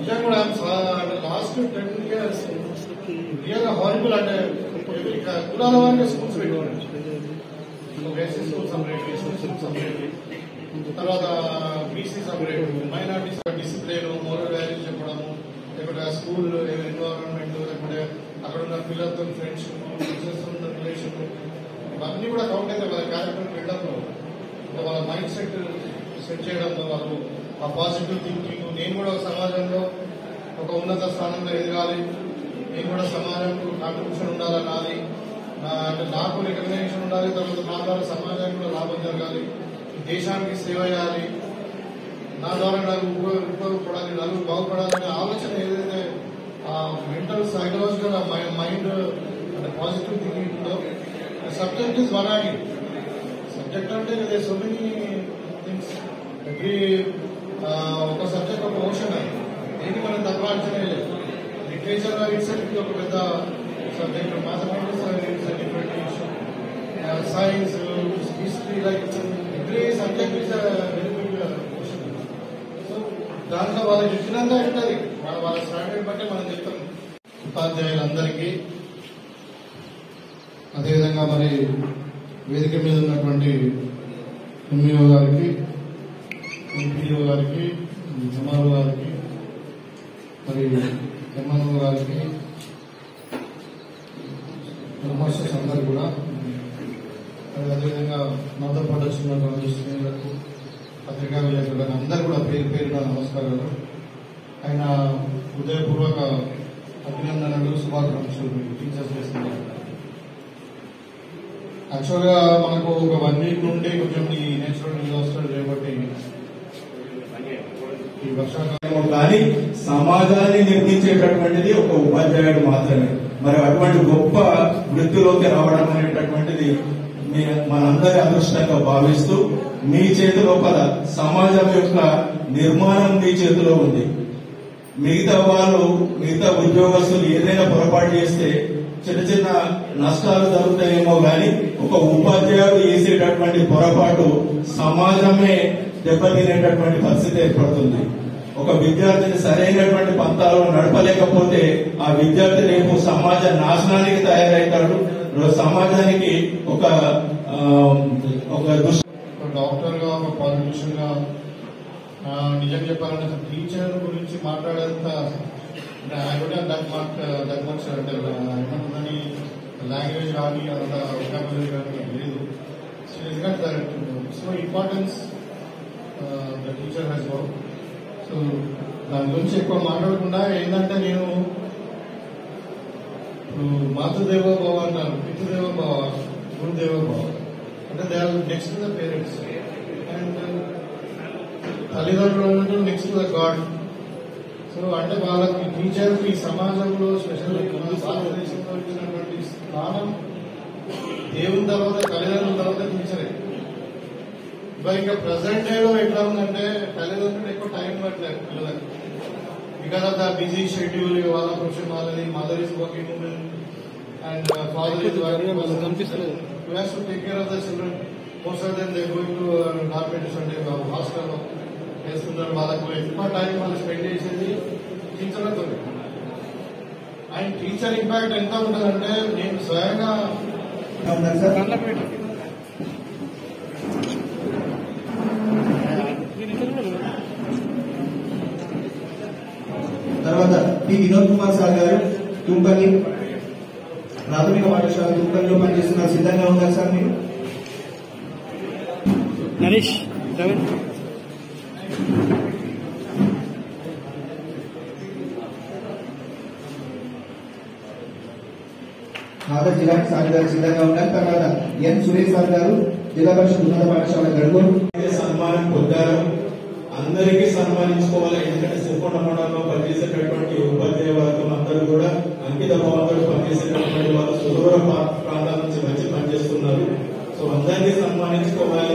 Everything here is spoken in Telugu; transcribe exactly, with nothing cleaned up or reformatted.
నిజంగా కూడా last ten years real horrible అంటే కులాల వారికి స్కూల్స్ పెట్టుకోండి, SC school separate, SC school separate, తర్వాత BC separate, minorities discipline, moral values చెప్పడము, లేకపోతే ఆ స్కూల్ ఎన్విరాన్మెంట్, లేకపోతే అక్కడ ఉన్న పిల్లలతో ఫ్రెండ్షిప్, టీచర్స్ ఉన్న రిలేషన్, ఇవన్నీ కూడా కౌంట్ అయితే వాళ్ళ క్యారెక్టర్ బిల్డప్లో, వాళ్ళ మైండ్ సెట్ సెట్ చేయడంలో, వాళ్ళు ఆ పాజిటివ్ థింకింగ్, నేను కూడా సమాజంలో ఒక ఉన్నత స్థానంలో ఎదగాలి, నేను కూడా సమాజంలో కాంట్రిబ్యూషన్ ఉండాలన్నది, అంటే నాకు రికగ్నైజేషన్ ఉండాలి, తర్వాత నా ద్వారా సమాజానికి కూడా లాభం జరగాలి, దేశానికి సేవ చేయాలి, నా ద్వారా నాకు ఉపయోగపడాలి, నలుగురు బాగుపడాలనే ఆలోచన ఏదైతే ఆ మెంటల్ సైకలాజికల్ మైండ్ అంటే పాజిటివ్ థింకింగ్ ఉందో, subject is one acting subject అంటే సో మెనీ థింగ్స్, ఎవ్రీ ఒక సబ్జెక్ట్ ఒక ఓషన్ అది, ఏంటి మనం తక్కువ అంచనా లేదు. లిటరేచర్ ఇట్స్ ఒక పెద్ద subject, mathematics different issue, science, history, like every subject is very big ocean. So దాంట్లో వాళ్ళకి ఇచ్చినంత ఉంటుంది, వాళ్ళ వాళ్ళ స్టాండర్డ్ బట్టి మనం చెప్తాం. ఉపాధ్యాయులందరికీ, అదేవిధంగా మరి వేదిక మీద ఉన్నటువంటి ఎంఈఓ గారికి, ఎంపీఓ గారికి, ఎంఆర్ఓ గారికి, మరి ఎంఎన్ఓ గారికి, మాస్టర్స్ అందరు కూడా, అదేవిధంగా నాతో పాటు వచ్చినటువంటి స్నేహితులకు, పత్రికా విలేకరులకు అందరూ కూడా పేరు పేరున నమస్కారాలు. ఆయన హృదయపూర్వక అభినందనలు, శుభాకాంక్షలు టీచర్స్ చేస్తున్నారు. యాక్చువల్గా మనకు ఒక వన్ వీక్ నుండి కొంచెం ఈ నేచురల్ డిజాస్టర్ చేపట్టి ఈ వర్షాకాలం కానీ సమాజాన్ని నిర్మించేటటువంటిది ఒక ఉపాధ్యాయుడు మాత్రమే. మరి అటువంటి గొప్ప వృత్తిలోకి రావడం అనేటటువంటిది మనందరి అదృష్టంగా భావిస్తూ, మీ చేతి లోపల సమాజం యొక్క నిర్మాణం మీ చేతిలో ఉంది. మిగతా వాళ్ళు, మిగతా ఉద్యోగస్తులు ఏదైనా పొరపాటు చేస్తే చిన్న చిన్న నష్టాలు జరుగుతాయేమో కానీ ఒక ఉపాధ్యాయుడు చేసేటటువంటి పొరపాటు సమాజమే దెబ్బతినేటటువంటి పరిస్థితి ఏర్పడుతుంది. ఒక విద్యార్థిని సరైనటువంటి పంతాలు నడపలేకపోతే ఆ విద్యార్థి రేపు సమాజ నాశనానికి తయారవుతాడు. సమాజానికి ఒక ఒక డాక్టర్ గా, ఒక పాలిటిషియన్ గా, నిజం చెప్పాలంటే టీచర్ గురించి మాట్లాడేంత ఏమంటుందని లాంగ్వేజ్ కానీ అంత వొకాబులరీ కానీ లేదు. So importance the teacher has work. So దాని గురించి ఎక్కువ మాట్లాడకుండా ఏంటంటే, నేను ఇప్పుడు మాతృదేవో భవ అంటారు, పితృదేవో భవ, గురుదేవో భవ, అంటే they are next to the parents, and తల్లిదండ్రులు అన్నట్టు next to the god. So అంటే వాళ్ళకి టీచర్ ఈ సమాజంలో, స్పెషల్ భారతదేశంలో ఇచ్చినటువంటి స్థానం దేవుని తర్వాత, తల్లిదండ్రుల తర్వాత టీచరే. ఇంకా ప్రజెంట్ డేలో ఎట్లా ఉందంటే, తల్లిదండ్రులు ఎక్కువ టైం పట్టలేదు పిల్లలకి, because of the busy schedule, వాళ్ళ ప్రొఫెషన్ వాళ్ళది, mother is working women and father is working, you have to take care of the children most of them they going to dormitories అంటే హాస్టల్లో చేస్తున్నారు. వాళ్ళకు ఎక్కువ టైం వాళ్ళు స్పెండ్ చేసేది టీచర్లతో. అండ్ టీచర్ ఇంపాక్ట్ ఎంత ఉంటుందంటే, నేను స్వయంగా తర్వాత పి వినోద్ కుమార్ సార్ గారు, తుంపల్లి ప్రాథమిక పాఠశాల తుంపల్లిలో పనిచేస్తున్నారు. సిద్ధంగా ఉన్నారు సార్ మీరు? నరేష్ నాగర్ జిల్లా సార్ గారు సిద్ధంగా ఉన్నారు. తర్వాత ఎన్ సురేష్ సార్ గారు, జిల్లా పరిషత్ ఉన్నత పాఠశాల గడుగూరు. సన్మానం పొందారు, అందరికీ సన్మానించుకోవాలి. ఎందుకంటే సిరికొండ మండలంలో పనిచేసేటటువంటి ఉపాధ్యాయ వర్గం అందరూ కూడా అంకిత భావంతో పనిచేసేటటువంటి వాళ్ళు సుదూర ప్రాంతాల నుంచి మంచి పనిచేస్తున్నారు. సో అందరినీ సన్మానించుకోవాలి.